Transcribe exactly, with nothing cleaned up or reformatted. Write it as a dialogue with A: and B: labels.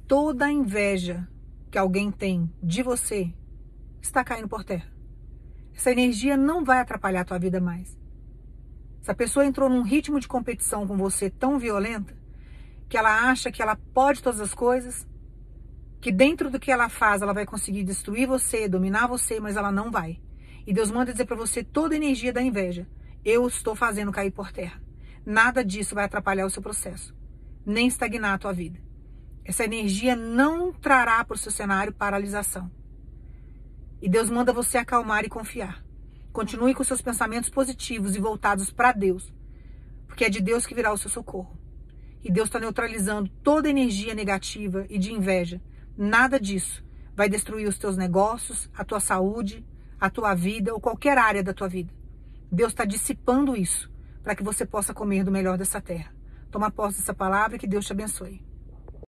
A: toda a inveja que alguém tem de você está caindo por terra. Essa energia não vai atrapalhar a tua vida mais. Essa pessoa entrou num ritmo de competição com você tão violenta que ela acha que ela pode todas as coisas, que dentro do que ela faz ela vai conseguir destruir você, dominar você, mas ela não vai. E Deus manda dizer para você toda a energia da inveja. Eu estou fazendo cair por terra. Nada disso vai atrapalhar o seu processo, nem estagnar a tua vida. Essa energia não trará para o seu cenário paralisação. E Deus manda você acalmar e confiar. Continue com seus pensamentos positivos e voltados para Deus, porque é de Deus que virá o seu socorro. E Deus está neutralizando toda energia negativa e de inveja. Nada disso vai destruir os teus negócios, a tua saúde, a tua vida ou qualquer área da tua vida. Deus está dissipando isso para que você possa comer do melhor dessa terra. Toma posse dessa palavra e que Deus te abençoe.